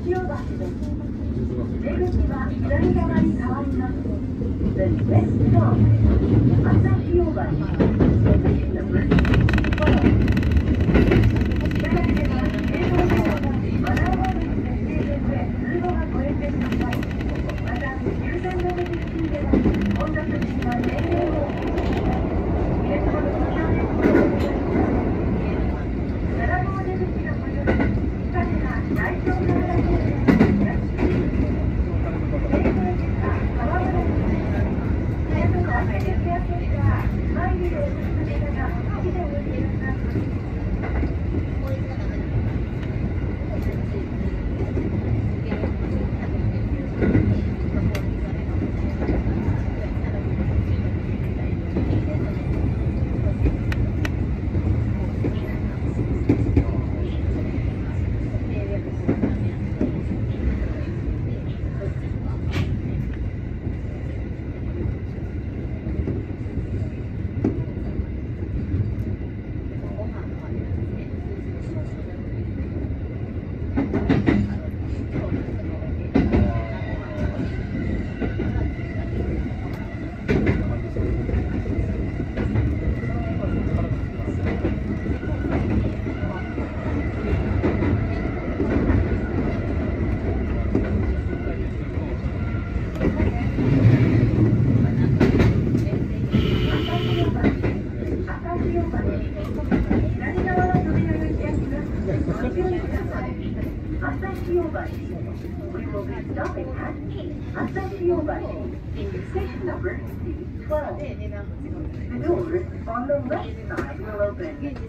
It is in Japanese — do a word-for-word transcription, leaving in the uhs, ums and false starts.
橋大橋です。出口は左側に変わります。The next stop, 朝日大橋。Station number twelve. 車内では映像ではマナーモードの設定で通路が越えてください。また、優先の出口付近では混雑時には電源をお付けします。皆様のご協力をお願いします。なな号出口のご利用で、下では大丈夫なだけで。We will be stopping at Asahi-Obashi in station number twelve. The doors on the left side will open.